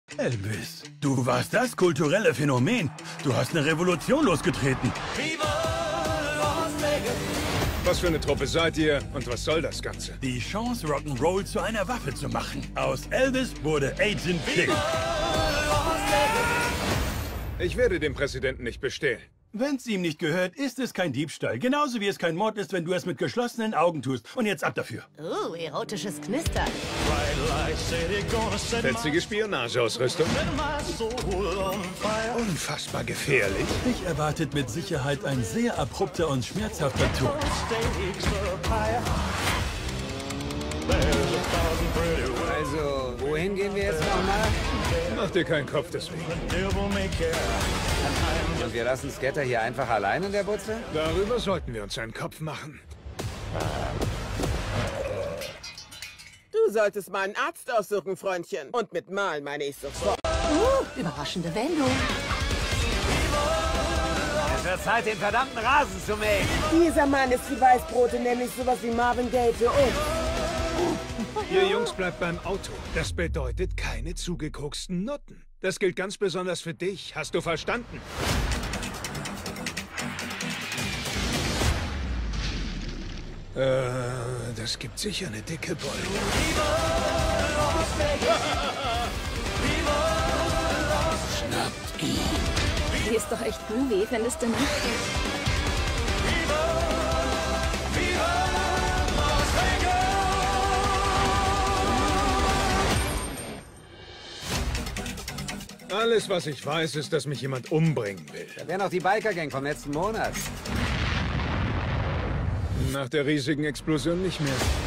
Elvis, du warst das kulturelle Phänomen. Du hast eine Revolution losgetreten. Was für eine Truppe seid ihr und was soll das Ganze? Die Chance, Rock'n'Roll zu einer Waffe zu machen. Aus Elvis wurde Agent King. Ich werde den Präsidenten nicht bestehlen. Wenn's ihm nicht gehört, ist es kein Diebstahl. Genauso wie es kein Mord ist, wenn du es mit geschlossenen Augen tust. Und jetzt ab dafür. Erotisches Knistern. Fetzige Spionageausrüstung. Unfassbar gefährlich. Dich erwartet mit Sicherheit ein sehr abrupter und schmerzhafter Tod. Also, wohin gehen wir jetzt nochmal? Mach dir keinen Kopf deswegen. Und wir lassen Scatter hier einfach allein in der Butze? Darüber sollten wir uns einen Kopf machen. Du solltest mal einen Arzt aussuchen, Freundchen. Und mit mal meine ich sofort. Überraschende Wendung. Es wird Zeit, den verdammten Rasen zu mähen. Dieser Mann ist wie Weißbrote, nämlich sowas wie Marvin Gaye für uns. Ihr Jungs bleibt beim Auto. Das bedeutet keine zugekoksten Nutten. Das gilt ganz besonders für dich. Hast du verstanden? Das gibt sicher eine dicke Beule. Schnappt ihn. Die ist doch echt groovy, findest du nicht? Alles, was ich weiß, ist, dass mich jemand umbringen will. Da wäre noch die Biker-Gang vom letzten Monat. Nach der riesigen Explosion nicht mehr.